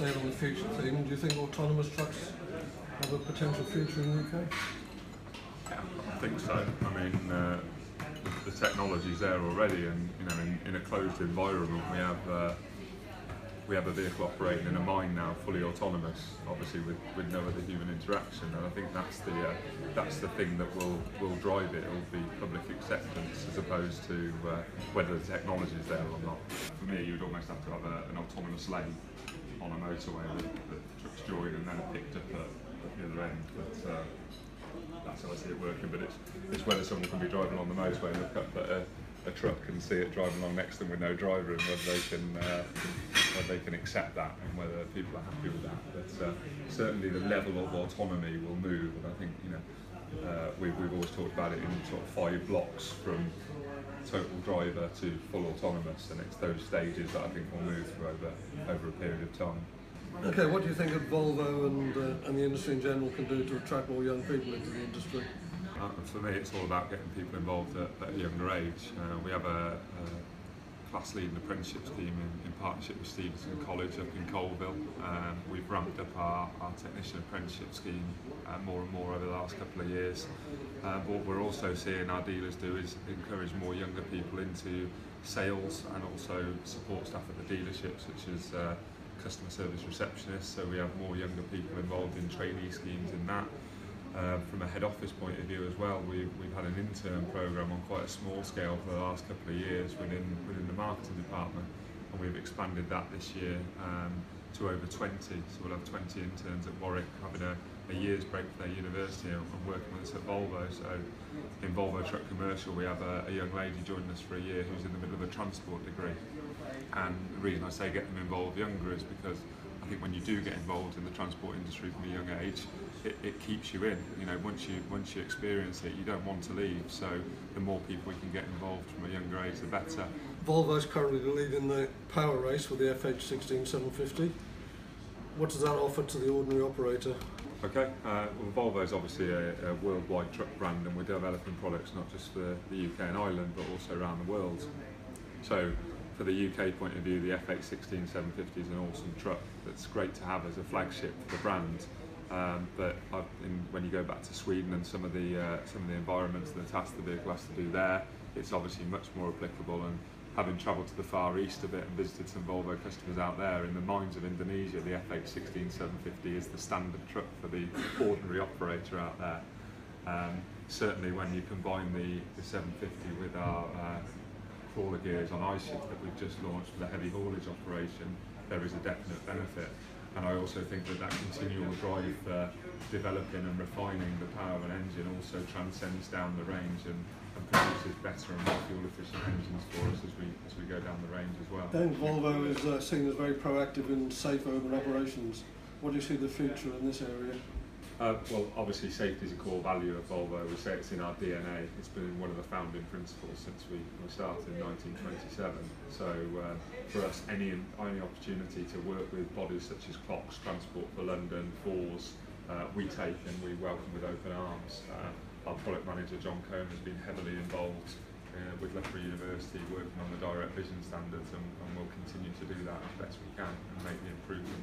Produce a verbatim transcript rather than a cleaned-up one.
ahead on the future theme, do you think autonomous trucks have a potential future in the U K? Yeah, I think so. I mean, uh, the, the technology's there already, and you know, in, in a closed environment, we have uh, we have a vehicle operating in a mine now, fully autonomous, obviously with, with no other human interaction. And I think that's the uh, that's the thing that will will drive it. It will be public acceptance as opposed to uh, whether the technology is there or not. For me, you'd almost have to have a, an autonomous lane on a motorway that the trucks join and then are picked up at, at the other end. But uh, that's how I see it working. But it's it's whether someone can be driving on the motorway and look up at a, a truck and see it driving along next to them with no driver, and whether they can uh, whether they can accept that and whether people are happy with that. But uh, certainly the level of autonomy will move, and I think you know uh, we've we've always talked about it in sort of five blocks from total driver to full autonomous, and it's those stages that I think will move through over over a period of time. Okay, what do you think that Volvo and, uh, and the industry in general can do to attract more young people into the industry? Uh, for me, it's all about getting people involved at, at a younger age. Uh, we have a, a class-leading apprenticeship scheme in, in partnership with Stevenson College up in Colville. Um, we've ramped up our, our technician apprenticeship scheme uh, more and more over the last couple of years. Uh, but what we're also seeing our dealers do is encourage more younger people into sales and also support staff at the dealership, such as uh, customer service receptionists. So we have more younger people involved in trainee schemes in that. Uh, from a head office point of view as well, we've, we've had an intern programme on quite a small scale for the last couple of years within within the marketing department, and we've expanded that this year um, to over twenty. So we'll have twenty interns at Warwick having a, a year's break for their university and, and working with us at Volvo. So in Volvo Truck Commercial, we have a, a young lady joining us for a year who's in the middle of a transport degree. And the reason I say get them involved younger is because I think when you do get involved in the transport industry from a young age, it, it keeps you in. You know, once you once you experience it, you don't want to leave. So the more people we can get involved from a younger age, the better. Volvo is currently leading the power race with the F H sixteen seven fifty. What does that offer to the ordinary operator? Okay, uh, well, Volvo is obviously a, a worldwide truck brand, and we're developing products not just for the U K and Ireland, but also around the world. So for the U K point of view, the F H sixteen seven fifty is an awesome truck that's great to have as a flagship for the brand. Um, but I've, in, when you go back to Sweden and some of the uh, some of the environments and the tasks the vehicle has to do there, it's obviously much more applicable. And having travelled to the Far East a bit and visited some Volvo customers out there, in the mines of Indonesia, the F H sixteen seven fifty is the standard truck for the ordinary operator out there. Um, certainly when you combine the, the seven fifty with our uh, crawler gears on I-Shift that we've just launched for the heavy haulage operation, there is a definite benefit. And I also think that that continual drive for developing and refining the power of an engine also transcends down the range and, and produces better and more fuel efficient engines for us as we as we go down the range as well. And Volvo is uh, seen as very proactive in safe urban operations. What do you see the future in this area? Uh, well, obviously safety is a core value of Volvo. We say it's in our D N A. It's been one of the founding principles since we, we started in nineteen twenty-seven. So uh, for us, any any opportunity to work with bodies such as Clocks, Transport for London, Fours, uh, we take and we welcome with open arms. Uh, our product manager, John Cohn, has been heavily involved uh, with Loughborough University working on the direct vision standards, and, and we'll continue to do that as best we can and make the improvements